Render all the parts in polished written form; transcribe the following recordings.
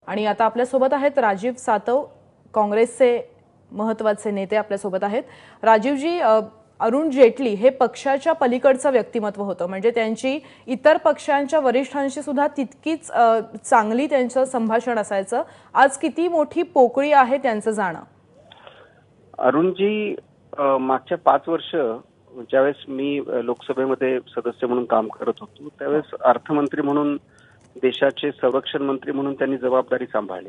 आणि आता आपल्या सोबत आहेत राजीव सातव, काँग्रेसचे महत्त्वाचे नेते आपल्या सोबत आहेत। राजीवजी, अरुण जेटली हे पक्षाच्या पलीकडचं व्यक्तिमत्व होतं, म्हणजे त्यांची इतर पक्षांच्या वरिष्ठांशी सुद्धा तितकीच चांगली त्यांचं संभाषण असायचं। आज किती मोठी पोकळी आहे त्यांचं जाणं? अरुणजी मागच्या 5 वर्ष ज्यावेळेस मी लोकसभेमध्ये सदस्य म्हणून काम करत होतो त्यावेळेस अर्थमंत्री म्हणून, देशाचे संरक्षण मंत्री म्हणून त्यांनी जबाबदारी सांभाळली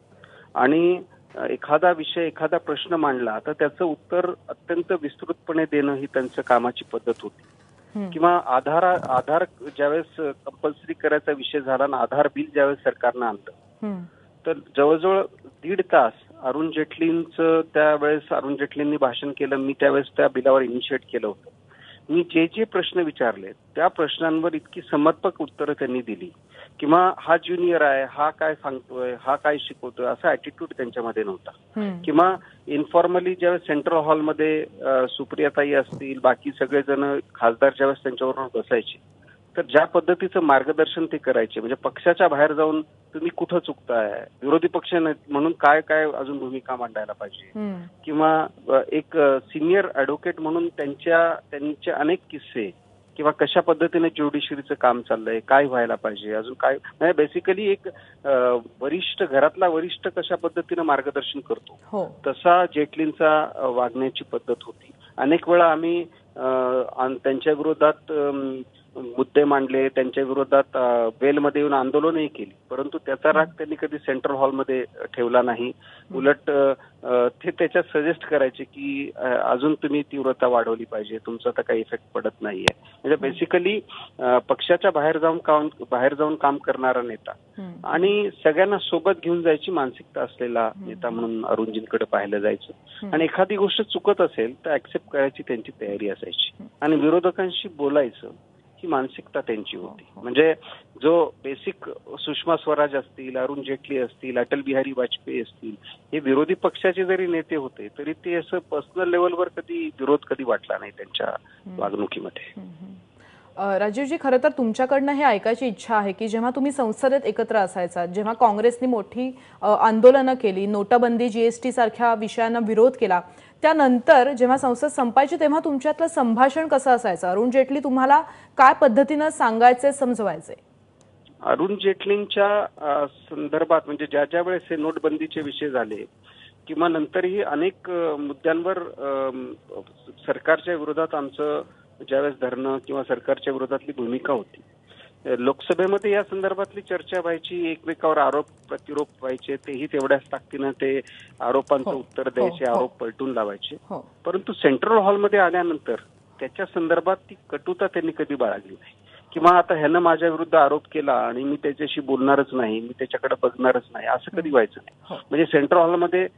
आणि एखादा विषय, एखादा प्रश्न मांडला तर त्याचं उत्तर अत्यंत विस्तृतपणे देणं ही त्यांच्या कामाची पद्धत होती। किंवा आधार ज्यावेळेस कंपल्सरी करायचा विषय झाला ना, आधार बिल ज्यावेळेस सरकारनं आणलं तर जवळजवळ 1.5 तास अरुण जेटलींचं त्यावेळेस अरुण जेटलींनी भाषण केलं। मी त्यावेळेस त्या बिलावर इनिशिएट केलं होतं। मी जे प्रश्न विचारले त्या प्रश्नांवर इतकी समर्पक उत्तरं त्यांनी दिली किंवा हा ज्युनियर आहे, हा काय सांगतोय, हा काय शिकवतोय असा ॲटिट्यूड त्यांच्यामध्ये नव्हता। किंवा इन्फॉर्मली ज्यावेळेस सेंट्रल हॉलमध्ये सुप्रियाताई असतील, बाकी सगळेजण खासदार ज्यावेळेस त्यांच्याबरोबर बसायचे तर ज्या पद्धतीचं मार्गदर्शन ते करायचे, म्हणजे पक्षाच्या बाहेर जाऊन तुम्ही कुठं चुकताय, विरोधी पक्ष म्हणून काय काय अजून भूमिका मांडायला पाहिजे, किंवा एक सिनियर ॲडव्होकेट म्हणून त्यांचे अनेक किस्से किंवा कशा पद्धतीने ज्युडिशरीचं काम चाललंय, काय व्हायला पाहिजे, अजून काय, म्हणजे बेसिकली एक वरिष्ठ, घरातला वरिष्ठ कशा पद्धतीने मार्गदर्शन करतो तसा जेटलींचा वागण्याची पद्धत होती। अनेक वेळा आम्ही त्यांच्या विरोधात मुद्दे मांडले, त्यांच्या विरोधात वेलमध्ये येऊन आंदोलनही केली, परंतु त्याचा राग त्यांनी कधी सेंट्रल हॉलमध्ये ठेवला नाही। उलट ते त्याच्यात सजेस्ट करायचे की अजून तुम्ही तीव्रता वाढवली पाहिजे, तुमचा तर काही इफेक्ट पडत नाहीये। म्हणजे बेसिकली पक्षाच्या बाहेर जाऊन काम करणारा नेता आणि सगळ्यांना सोबत घेऊन जायची मानसिकता असलेला नेता म्हणून अरुणजींकडे पाहिलं जायचं। आणि एखादी गोष्ट चुकत असेल तर ऍक्सेप्ट करायची त्यांची तयारी असायची आणि विरोधकांशी बोलायचं ही मानसिकता त्यांची होती। म्हणजे जो बेसिक सुषमा स्वराज असतील, अरुण जेटली असतील, अटल बिहारी वाजपेयी असतील, हे विरोधी पक्षाचे जरी नेते होते तरी ते असं पर्सनल लेवलवर कधी विरोध वाटला नाही त्यांच्या वागणुकीमध्ये। राजीवजी, खरं तर तुमच्याकडनं हे ऐकायची इच्छा आहे की जेव्हा तुम्ही संसदेत एकत्र असायचा, जेव्हा काँग्रेसने मोठी आंदोलनं केली, नोटाबंदी, जीएसटी सारख्या विषयांना विरोध केला, त्यानंतर जेव्हा संसद संपायची तेव्हा तुमच्यातलं संभाषण कसं असायचं? अरुण जेटली तुम्हाला काय पद्धतीनं सांगायचे, समजवायचे? अरुण जेटलींच्या संदर्भात म्हणजे ज्या वेळेस हे नोटबंदीचे विषय झाले किंवा नंतरही अनेक मुद्द्यांवर सरकारच्या विरोधात आमचं ज्यावेळेस धरणं किंवा सरकारच्या विरोधातली भूमिका होती, लोकसभेमध्ये या संदर्भातली चर्चा व्हायची, एकमेकावर आरोप प्रतिरोप व्हायचे, तेही तेवढ्याच ताकदीनं ते आरोपांचं उत्तर द्यायचे, आरोप पलटून लावायचे। परंतु सेंट्रल हॉलमध्ये आल्यानंतर त्याच्या संदर्भात ती कटुता त्यांनी कधी बाळगली नाही। किंवा आता ह्यानं माझ्या विरुद्ध आरोप केला आणि मी त्याच्याशी बोलणारच नाही, मी त्याच्याकडे बघणारच नाही, असं कधी व्हायचं नाही। म्हणजे सेंट्रल हॉलमध्ये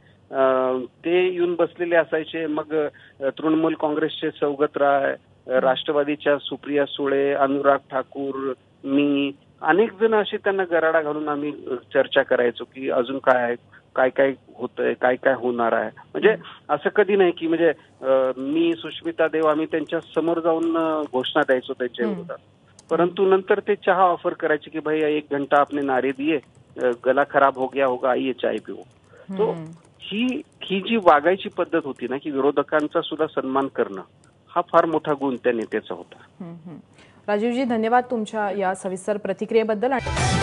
ते येऊन बसलेले असायचे, मग तृणमूल काँग्रेसचे सौगत राय, राष्ट्रवादीच्या सुप्रिया सुळे, अनुराग ठाकूर, मी, अनेक जण असे त्यांना गराडा घालून आम्ही चर्चा करायचो की अजून काय आहे, काय काय होतंय, काय काय होणार आहे। म्हणजे असं कधी नाही की म्हणजे मी, सुष्मिता देव आम्ही त्यांच्या समोर जाऊन घोषणा द्यायचो त्यांच्या विरोधात, परंतु नंतर ते चहा ऑफर करायचे की भाई 1 घंटा आपने नारे दिए, गला खराब हो गया होगा, आइए चाय पिओ। तो ही जी वागायची पद्धत होती ना, की विरोधकांचा सुद्धा सन्मान करणं, हा फार मोठा गुण त्या नेत्याचा होता। राजीवजी, धन्यवाद तुमच्या या सविस्तर प्रतिक्रियेबद्दल।